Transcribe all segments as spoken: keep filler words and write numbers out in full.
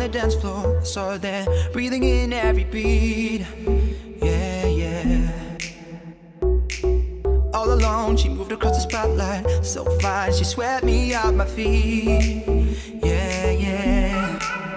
the dance floor. I saw her there, breathing in every beat. Yeah, yeah. All alone, she moved across the spotlight. So fine, she swept me off my feet. Yeah, yeah.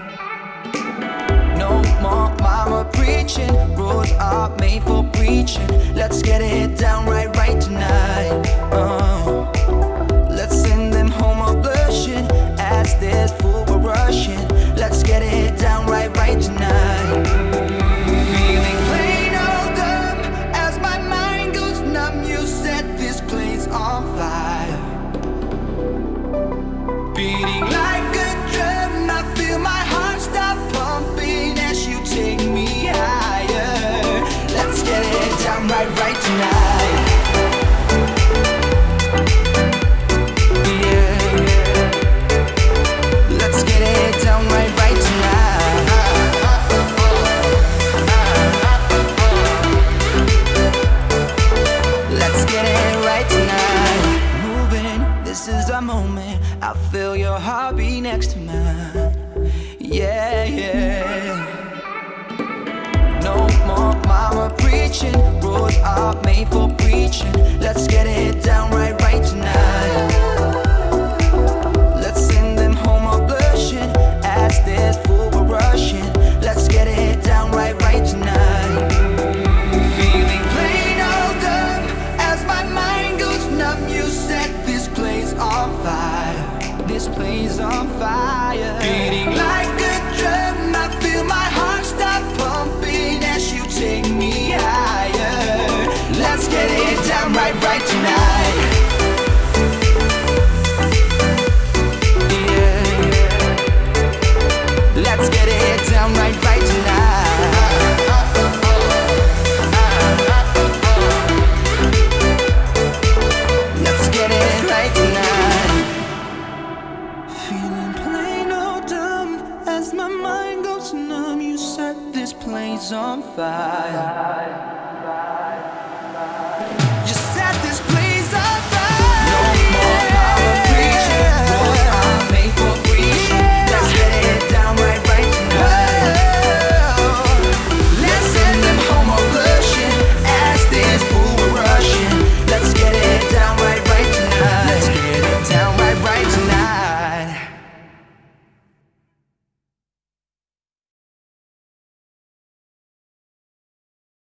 No more mama preaching, rules are made for preaching. Let's get it down right, right tonight. uh, Let's send them home all blushing as this fool we're rushing. Let's get it down right, right tonight. Feeling plain old dumb as my mind goes numb. You set this place on fire, beating like a drum. I feel my heart stop pumping as you take me higher. Let's get it down right, right tonight. Yeah, let's get it down right, right tonight. Let's get it right tonight. Moving, this is our moment. I feel your heartbeat next to mine. Yeah, yeah. No more mama preaching, rules are made for preaching. Let's get it down right, right tonight. Let's send them home all blushing as this fool we're rushing. Let's get it down right, right tonight. Feeling plain old dumb as my mind goes numb. You set this place on fire, this place on fire, beating like a drum. I feel my heart stop pumping as you take me higher. Let's get it down right, right tonight. Yeah, let's get it down right, right tonight. Let's get it right tonight. Feeling plain old dumb as my mind goes numb. You set this place on fire.